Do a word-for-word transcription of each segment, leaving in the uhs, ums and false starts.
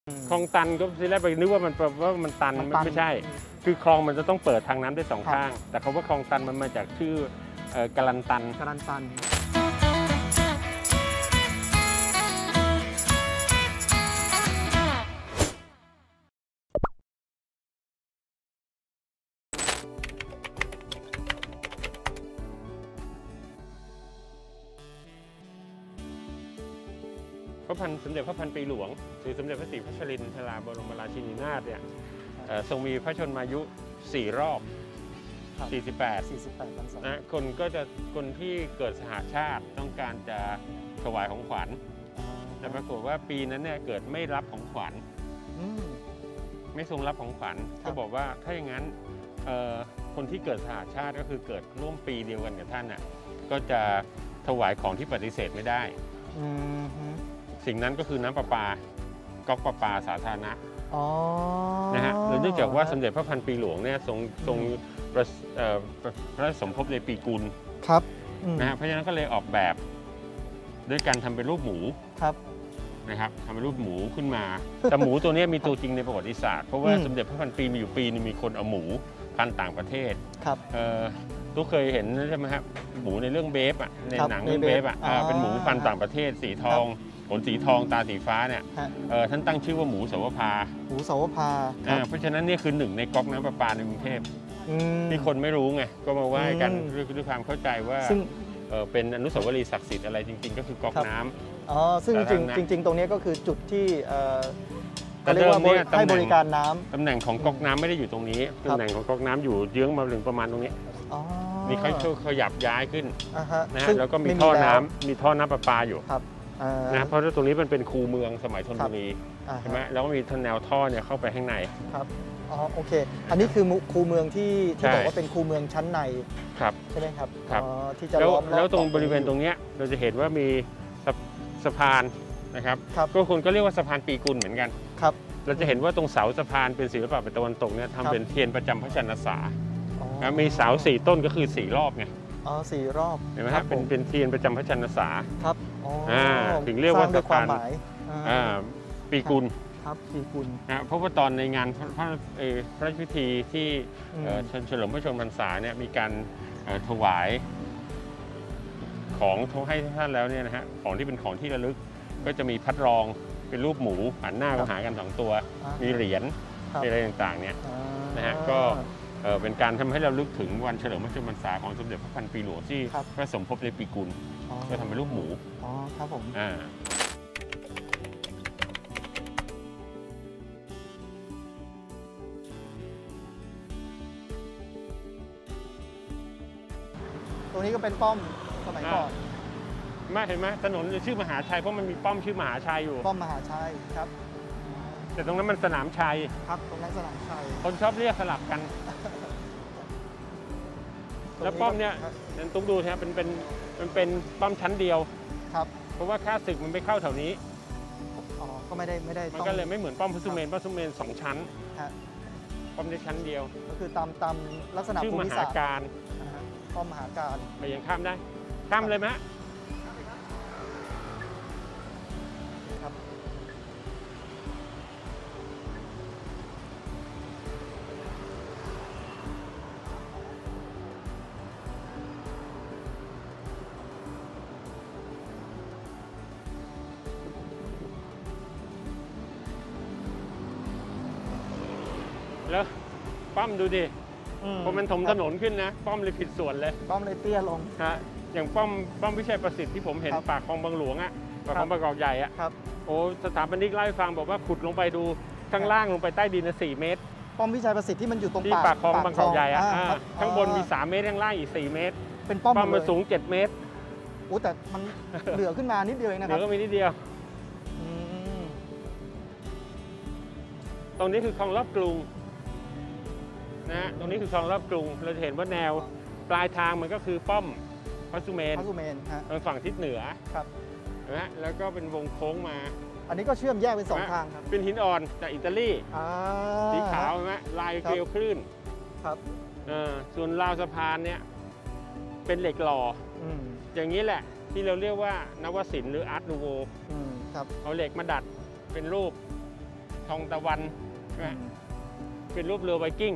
คลองตันก็ทีแรกไปนึกว่ามันว่ามันตันไม่ใช่คือคลองมันจะต้องเปิดทางน้ำได้สองข้างแต่คำว่าคลองตันมันมาจากชื่อกาลันตันกาลันตันพระพันสมเด็จพระพันปีหลวงหรือสมเด็จพระศรีพัชรินทราบรมราชินีนาถเนี่ยทรงมีพระชนมายุสี่รอบสี่สิบแปดสี่สิบแปดพรรษานะคนก็จะคนที่เกิดสหชาติต้องการจะถวายของขวัญแต่ปรากฏว่าปีนั้นเนี่ยเกิดไม่รับของขวัญไม่ทรงรับของขวัญก็บอกว่าถ้าอย่างนั้นคนที่เกิดสหชาติก็คือเกิดร่วมปีเดียวกันกับท่านน่ะก็จะถวายของที่ปฏิเสธไม่ได้สิ่งนั้นก็คือน้ำประปาก๊อกประปาสาธารณะนะฮะเนื่องจากว่าสมเด็จพระพันปีหลวงเนี่ยทรงทรงพระสมภพในปีกุลครับนะฮะเพราะฉะนั้นก็เลยออกแบบด้วยการทำเป็นรูปหมูครับนะครับทำเป็นรูปหมูขึ้นมาแต่หมูตัวนี้มีตัวจริงในประวัติศาสตร์เพราะว่าสมเด็จพระพันปีมีอยู่ปีนึงมีคนเอาหมูพันต่างประเทศครับทุกเคยเห็นใช่ไหมครับหมูในเรื่องเบฟอ่ะในหนังเรื่องเบฟอ่ะเป็นหมูพันต่างประเทศสีทองขนสีทองตาสีฟ้าเนี่ยท่านตั้งชื่อว่าหมูสาวภาหมูสาวภาเพราะฉะนั้นนี่คือหนึ่งในก๊อกน้ำประปาในกรุงเทพที่คนไม่รู้ไงก็มาไหว้กันด้วยความเข้าใจว่าเป็นอนุสาวรีย์ศักดิ์สิทธิ์อะไรจริงๆก็คือก๊อกน้ำอ๋อซึ่งจริงจริงตรงนี้ก็คือจุดที่เขาเรียกว่าให้บริการน้ำตำแหน่งของก๊อกน้ำไม่ได้อยู่ตรงนี้ตำแหน่งของก๊อกน้ำอยู่เยื้องมาถึงประมาณตรงนี้นี่เขาขยับย้ายขึ้นนะฮะแล้วก็มีท่อน้ำมีท่อน้ำประปาอยู่นะเพราะว่าตรงนี้มันเป็นคูเมืองสมัยธนบุรีใช่ไหมแล้วก็มีแนวท่อเนี่ยเข้าไปข้างในครับอ๋อโอเคอันนี้คือคูเมืองที่ที่บอกว่าเป็นคูเมืองชั้นในครับใช่ไหมครับครับที่จะล้อมแล้วตรงบริเวณตรงนี้เราจะเห็นว่ามีสะพานนะครับก็คนก็เรียกว่าสะพานปีกุลเหมือนกันครับเราจะเห็นว่าตรงเสาสะพานเป็นศิลปะตะวันตกเนี่ยทำเป็นเทียนประจำพระจันทร์ษามีเสาสี่ต้นก็คือสี่รอบไงอ๋อสี่รอบเห็นไหมครับเป็นเป็นเทียนประจำพระจันทร์ษาครับอ๋อถึงเรียกว่าสะพานปีกุลครับปีกุลนะเพราะว่าตอนในงานพระพระราชพิธีที่เฉลิมพระชนมพรรษาเนี่ยมีการถวายของให้ท่านแล้วเนี่ยนะฮะของที่เป็นของที่ระลึกก็จะมีพัดรองเป็นรูปหมูหันหน้าก็หากันสองตัวมีเหรียญอะไรต่างๆเนี่ยนะฮะก็เป็นการทำให้เราลึกถึงวันเฉลิมพระชนมพรรษาของสมเด็จพระพันปีหลวงที่พระสมภพในปีกุลก็ทำเป็นรูปหมูอ๋อครับผมอ่าตรงนี้ก็เป็นป้อมสมัยก่อนไม่เห็นไหมถนนชื่อมหาชัยเพราะมันมีป้อมชื่อมหาชัยอยู่ป้อมมหาชัยครับแต่ตรงนั้นมันสนามชัยครับตรงนั้นสนามชัยคนชอบเรียกสลับกันแล้วป้อมเนี่ยนั่นตุ๊กดูใช่ไหมเป็นเป็นมันเป็นป้อมชั้นเดียวครับเพราะว่าข้าศึกมันไปเข้าแถวนี้อ๋อก็ไม่ได้ไม่ได้มันก็เลยไม่เหมือนป้อมพระสุเมนป้อมพระสุเมนสองชั้นป้อมได้ชั้นเดียวก็คือตามตามลักษณะภูมิศาสตร์การป้อมมหาการไปยังข้ามได้ข้ามเลยไหมครับแล้วป้อมดูดิพอมันถมถนนขึ้นนะป้อมเลยผิดส่วนเลยป้อมเลยเตี้ยลงฮะอย่างป้อมป้อมวิชัยประสิทธิ์ที่ผมเห็นปากคลองบางหลวงอ่ะปากคลองบางกอกใหญ่อ่ะโอ้สถาปนิกเล่าให้ฟังบอกว่าขุดลงไปดูข้างล่างลงไปใต้ดินสี่เมตรป้อมวิชัยประสิทธิ์ที่มันอยู่ตรงที่ปากคลองบางกอกใหญ่อ่ะข้างบนมีสามเมตรข้างล่างอีกสี่เมตรเป็นป้อมมันสูงเจ็ดเมตรโอ้แต่มันเหลือขึ้นมานิดเดียวเองนะครับเหลือก็มีนิดเดียวตรงนี้คือคลองรอบกรุงนะตรงนี้คือคลองรอบกรุงเราจะเห็นว่าแนวปลายทางมันก็คือป้อมพระสุเมนพระสุเมนฮะฝั่งทิศเหนือครับนะแล้วก็เป็นวงโค้งมาอันนี้ก็เชื่อมแยกเป็นสองทางครับเป็นหินอ่อนจากอิตาลีสีขาวใช่ไหมลายเกลียวคลื่นครับส่วนราวสะพานเนี่ยเป็นเหล็กหล่ออย่างนี้แหละที่เราเรียกว่านวศิลป์หรืออาร์ตนูโวเอาเหล็กมาดัดเป็นรูปทองตะวันเป็นรูปเรือไวกิ้ง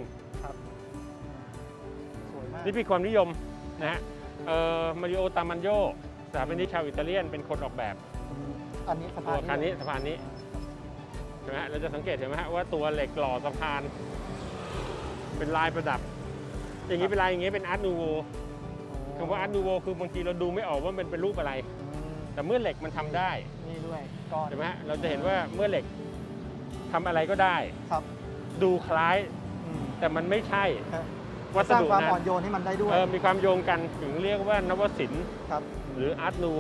นี่เป็นความนิยมนะฮะมาริโอ ตามันโยสถาปนิกชาวอิตาเลียนเป็นคนออกแบบอันนี้สะพานตัวคันนี้สะพานนี้ใช่ไหมเราจะสังเกตเห็นไหมฮะว่าตัวเหล็กหล่อสะพานเป็นลายประดับอย่างนี้เป็นลายอย่างนี้เป็นอาร์ตนูโวคำว่าอาร์ตนูโวคือบางทีเราดูไม่ออกว่ามันเป็นรูปอะไรแต่เมื่อเหล็กมันทำได้นี่ด้วยใช่ไหมฮะเราจะเห็นว่าเมื่อเหล็กทำอะไรก็ได้ครับดูคล้ายแต่มันไม่ใช่วัสดุนั้นสร้างความอ่อนโยนให้มันได้ด้วยมีความโยงกันถึงเรียกว่านวศิลป์หรืออาร์ตนูโว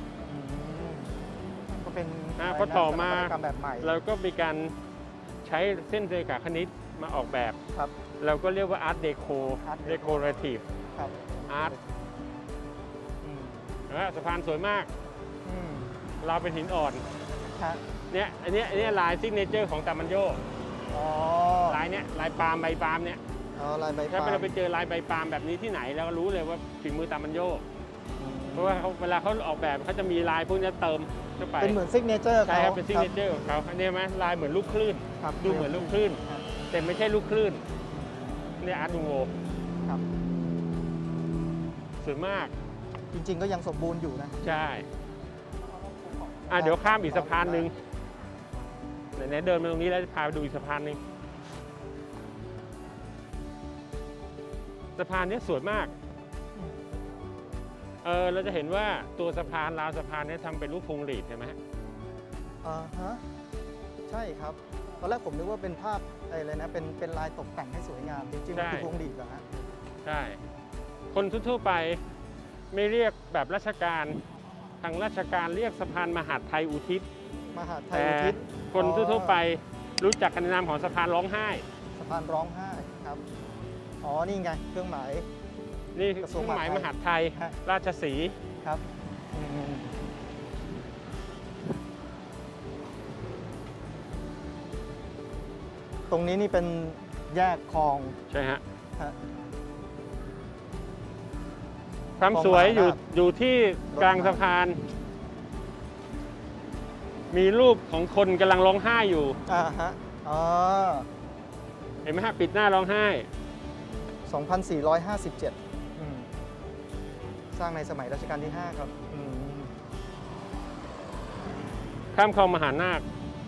ก็เป็นพอต่อมาเราก็มีการใช้เส้นเรขาคณิตมาออกแบบเราก็เรียกว่าอาร์ตเดโคเดโคเรทีฟอาร์ตสะพานสวยมากเราเป็นหินอ่อนเนี่ยอันนี้อันนี้ลายซิกเนเจอร์ของตามันโยลายเนี้ยลายปาล์มใบปาล์มเนี่ยถ้าเราไปเจอลายใบปาล์มแบบนี้ที่ไหนเราก็รู้เลยว่าฝีมือตามันโยเพราะว่าเวลาเขาออกแบบเขาจะมีลายพวกนี้เติมเข้าไปเป็นเหมือนซิกเนเจอร์ใช่ครับเป็นซิกเนเจอร์ของเขาอันนี้ไหมลายเหมือนลูกคลื่นดูเหมือนลูกคลื่นแต่ไม่ใช่ลูกคลื่นนี่อาร์ตนูโวสวยมากจริงๆก็ยังสมบูรณ์อยู่นะใช่อ่ะเดี๋ยวข้ามอีกสะพานหนึ่งไหนๆเดินมาตรงนี้แล้วจะพาไปดูอีกสะพานหนึ่งสะพานนี้สวยมากเออเราจะเห็นว่าตัวสะพานราวสะพานนี้ทำเป็นรูปพวงหรีดใช่ไหมอ่าฮะใช่ครับตอนแรกผมนึกว่าเป็นภาพอะไรนะเป็นเป็นลายตกแต่งให้สวยงามจริงๆมันคือพวงหรีดเหรอฮะใช่คนทั่วๆไปไม่เรียกแบบราชการทางราชการเรียกสะพานมหาดไทยอุทิศมหาดไทยอุทิศคนทั่วๆไปรู้จักกันในนามของสะพานร้องไห้สะพานร้องไห้ครับอ๋อนี่ไงเครื่องหมายนี่เครื่องหมายมหาดไทยราชสีห์ครับตรงนี้นี่เป็นแยกคลองใช่ฮะความสวยอยู่อยู่ที่กลางสะพานมีรูปของคนกำลังร้องไห้อยู่อ่าฮะอ๋อเห็นไหมฮะปิดหน้าร้องไห้สองพันสี่ร้อยห้าสิบเจ็ดสร้างในสมัยรัชกาลที่ห้าครับข้ามคลองมหานาค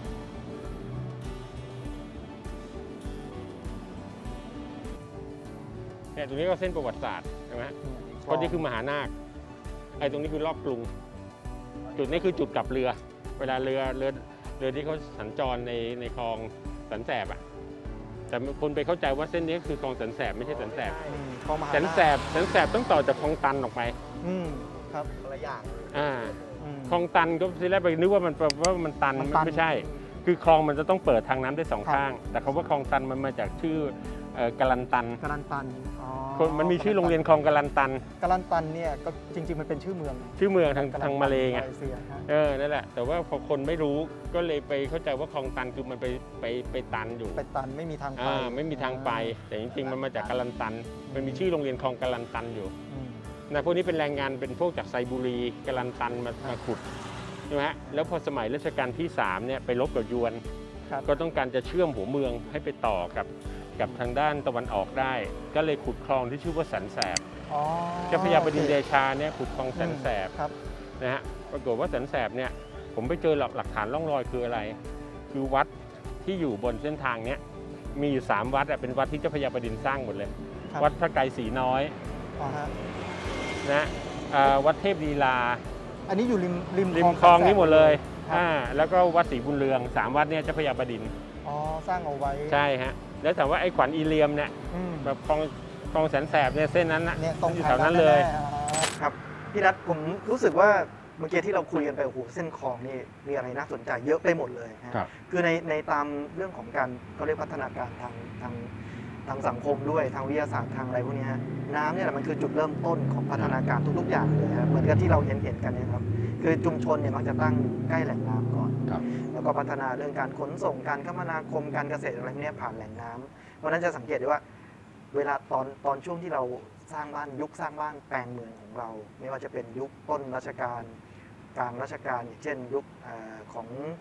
เนี่ยตรงนี้ก็เส้นประวัติศาสตร์ใช่ไหมเพราะนี่คือมหานาคไอ้ตรงนี้คือรอบกรุงจุดนี้คือจุดกลับเรือเวลาเรือเรือเรือที่เขาสัญจรในในคลองสันแสบอ่ะแต่คนไปเข้าใจว่าเส้นนี้คือคลองสันแสบไม่ใช่สันแสบสันแสบสันแสบต้องต่อจากคลองตันออกไปอืมครับหลายอย่างอ่าคลองตันก็ทีแรกไปนึกว่ามันว่ามันตันไม่ใช่คือคลองมันจะต้องเปิดทางน้ำได้สองข้างแต่คำว่าคลองตันมันมาจากชื่อกาลันตันกาลันตันมันมีชื่อโรงเรียนคลองกาลันตันกาลันตันเนี่ยก็จริงๆมันเป็นชื่อเมืองชื่อเมืองทางทางมาเลไงเออนั่นแหละแต่ว่าพอคนไม่รู้ก็เลยไปเข้าใจว่าคลองตันคือมันไปไปไปตันอยู่ไปตันไม่มีทางไปไม่มีทางไปแต่จริงๆมันมาจากกาลันตันมันมีชื่อโรงเรียนคลองกาลันตันอยู่นะพวกนี้เป็นแรงงานเป็นพวกจากไซบูรีกาลันตันมามาขุดใช่ไหมฮะแล้วพอสมัยรัชกาลที่สามเนี่ยไปรบกับยวนก็ต้องการจะเชื่อมหัวเมืองให้ไปต่อกับกับทางด้านตะวันออกได้ก็เลยขุดคลองที่ชื่อว่าสันแสบเจ้าพระยาบดินทร์เดชาเนี่ยขุดคลองสันแสบนะฮะปรากฏว่าสันแสบเนี่ยผมไปเจอหลักฐานร่องรอยคืออะไรคือวัดที่อยู่บนเส้นทางเนี้ยมีอยู่สามวัดเป็นวัดที่เจ้าพระยาบดินทร์สร้างหมดเลยวัดพระไกรศรีน้อยนะวัดเทพลีลาอันนี้อยู่ริมริมริมคลองนี้หมดเลยอ่าแล้วก็วัดศรีบุญเรืองสามวัดเนี่ยเจ้าพระยาบดินทร์อ๋อสร้างเอาไว้ใช่ฮะแล้วถามว่าไอ้ขวัญอีเลียมเนี่ยแบบคลองคลองแสนแสบเนี่ยเส้นนั้นนะอยู่แถวนั้นเลยครับพี่รัฐผมรู้สึกว่าเมื่อกี้ที่เราคุยกันไปโอ้โหเส้นคลองนี่มีอะไรน่าสนใจเยอะไปหมดเลยครับคือในในตามเรื่องของการเขาเรียกพัฒนาการทางทางทางสังคมด้วยทางวิทยาศาสตร์ทางอะไรพวกนี้น้ำเนี่ยมันคือจุดเริ่มต้นของพัฒนาการทุกๆอย่างเลยครับเหมือนกับที่เราเห็นเห็นกันเนี่ยครับคือชุมชนเนี่ยมักจะตั้งใกล้แหล่งน้ำก่อนแล้วก็พัฒนาเรื่องการขนส่งการคมนาคมการเกษตรอะไรพวกนี้ผ่านแหล่งน้ำเพราะนั้นจะสังเกตได้ว่าเวลาตอนตอนช่วงที่เราสร้างบ้านยุคสร้างบ้านแปลงเมืองของเราไม่ว่าจะเป็นยุคต้นรัชกาลกลางรัชกาลอย่างเช่นยุคของ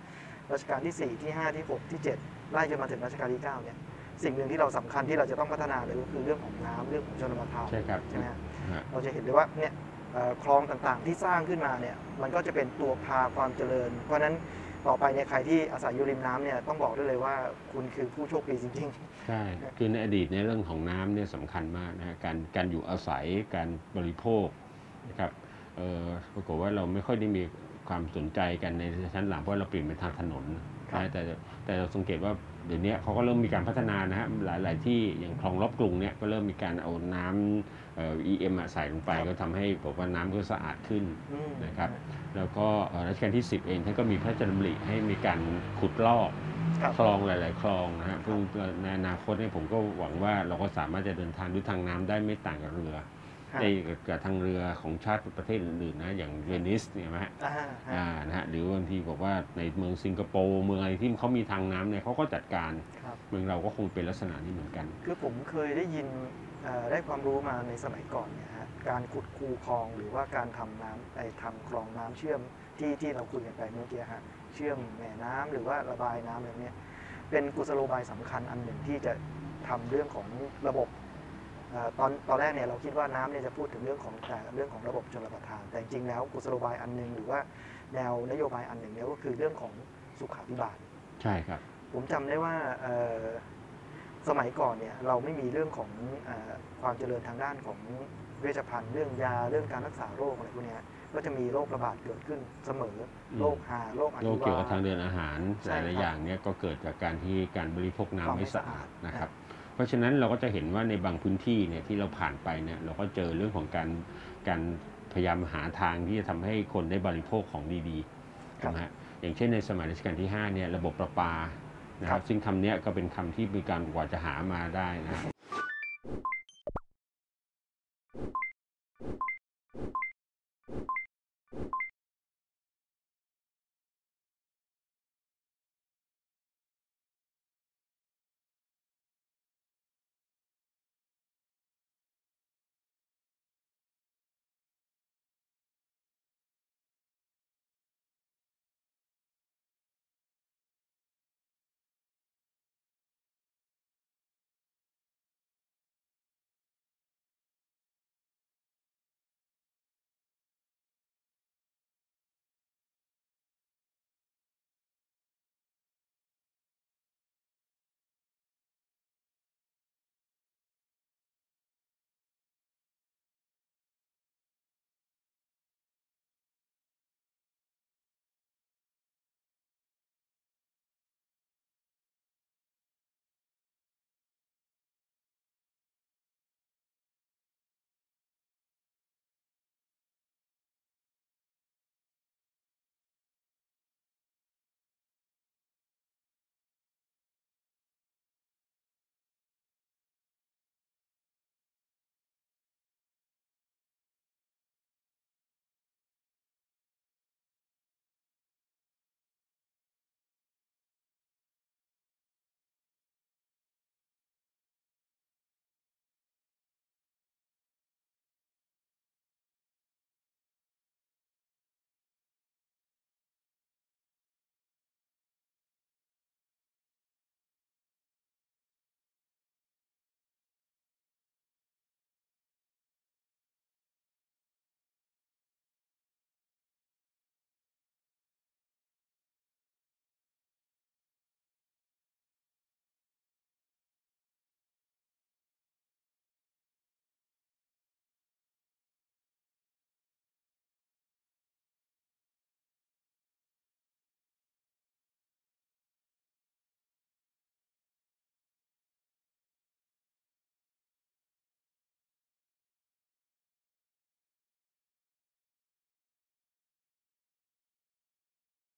รัชกาลที่สี่ที่ห้าที่หกที่เจ็ดไล่จนมาถึงรัชกาลที่เก้าเนี่ยสิ่งหนึ่งที่เราสำคัญที่เราจะต้องพัฒนาเลยก็คือเรื่องของน้ำเรื่องของชลประทานใช่ครับใช่ไหมฮะฮะเราจะเห็นเลยว่าเนี่ยเอ่อคลองต่างๆที่สร้างขึ้นมาเนี่ยมันก็จะเป็นตัวพาความเจริญ เพราะฉะนั้นต่อไปเนี่ยใครที่อาศัยอยู่ริมน้ำเนี่ยต้องบอกได้เลยว่าคุณคือผู้โชคดีจริงใช่ คือในอดีตในเรื่องของน้ำเนี่ยสำคัญมากนะฮะการการอยู่อาศัยการบริโภคนะครับเอ่อปรากฏว่าเราไม่ค่อยได้มีความสนใจกันในชั้นหลังเพราะเราเปลี่ยนเป็นทางถนนครับนะแต่แต่เราสังเกตว่าเดี๋ยวนี้เขาก็เริ่มมีการพัฒนานะฮะหลายหลายที่อย่างคลองรอบกรุงเนี่ยก็เริ่มมีการเอาน้ำเอ่อ อี เอ็ม อะใส่ลงไปครับก็ทำให้บอกว่าน้ำก็สะอาดขึ้นๆอืมนะครับแล้วก็เอ่อรัชกาลที่สิบเองท่านก็มีพระราชดำริให้มีการขุดลอกครับคลองหลาย ๆ คลองนะฮะซึ่งในอนาคตเนี่ยผมก็หวังว่าเราก็สามารถจะเดินทางด้วยทางน้ำได้ไม่ต่างกับเรือครับในกับทางเรือของชาติประเทศอื่น ๆ นะอย่างเวนิสเนี่ยนะฮะอ่าฮะอ่านะฮะหรือบางทีบอกว่าในเมืองสิงคโปร์เมืองอะไรที่เขามีทางน้ำเนี่ยเขาก็จัดการครับเมืองเราก็คงเป็นลักษณะนี้เหมือนกันคือผมเคยได้ยินเอ่อได้ความรู้มาในสมัยก่อนเนี่ยฮะการขุดคูคลองหรือว่าการทำน้ำไอ้ทำคลองน้ำเชื่อมที่ที่เราคุยกันไปเมื่อกี้ฮะเชื่อมแม่น้ำหรือว่าระบายน้ำอะไรเนี้ยเป็นกุศโลบายสำคัญอันหนึ่งที่จะทำเรื่องของระบบเอ่อตอนตอนแรกเนี่ยเราคิดว่าน้ำเนี่ยจะพูดถึงเรื่องของแต่เรื่องของระบบชลประทาน แต่จริงๆแล้วกุศโลบายอันหนึ่งหรือว่าแนวนโยบายอันหนึ่งเนี่ยก็คือเรื่องของสุขาภิบาลใช่ครับผมจำได้ว่าเอ่อสมัยก่อนเนี่ยเราไม่มีเรื่องของเออความเจริญทางด้านของเวชภัณฑ์เรื่องยาเรื่องการรักษาโรคอะไรพวกเนี้ยก็จะมีโรคระบาดเกิดขึ้นเสมออืมโรคหาโรคอโรหิคเกี่ยววากับทางเดินอาหารใช่หลายครับๆอย่างเนี่ยก็เกิดจากการที่การบริโภคน้ำความไม่ไม่สะอาดสะอาดนะครับ เพราะฉะนั้นเราก็จะเห็นว่าในบางพื้นที่เนี่ยที่เราผ่านไปเนี่ยเราก็เจอเรื่องของการการพยายามหาทางที่จะทำให้คนได้บริโภคของดีๆครับนะฮะอย่างเช่นในสมัยรัชกาลที่ห้าเนี่ยระบบประปานะครับซึ่งคำเนี้ยก็เป็นคำที่มีการกว่าจะหามาได้นะ